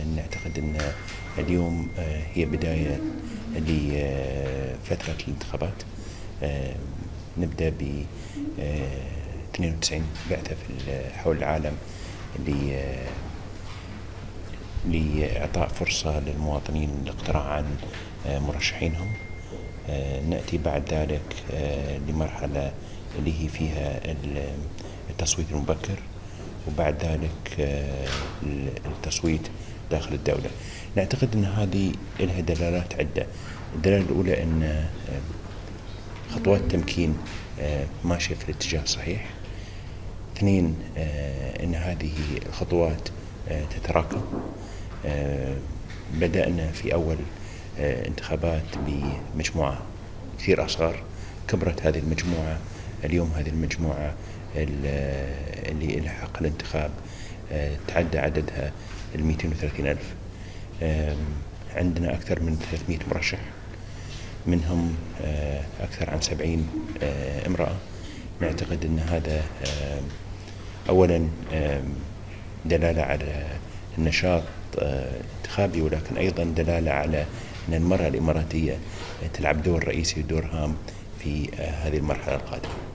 نعتقد أن اليوم هي بداية لفترة الانتخابات. نبدأ ب 92 بعثة حول العالم لإعطاء فرصة للمواطنين للاقتراع عن مرشحينهم. نأتي بعد ذلك لمرحلة اللي هي فيها التصويت المبكر، وبعد ذلك التصويت داخل الدولة. نعتقد أن هذه لها دلالات عدة. الدلالة الأولى أن خطوات التمكين ماشية في الاتجاه الصحيح. اثنين، أن هذه الخطوات تتراكم. بدأنا في أول انتخابات بمجموعة كثير أصغر، كبرت هذه المجموعة. اليوم هذه المجموعة اللي لها حق الانتخاب تعدى عددها 230,000. عندنا أكثر من 300 مرشح، منهم أكثر عن 70 امرأة. نعتقد أن هذا أولا دلالة على النشاط الانتخابي، ولكن أيضا دلالة على أن المرأة الإماراتية تلعب دور رئيسي ودور هام في هذه المرحلة القادمة.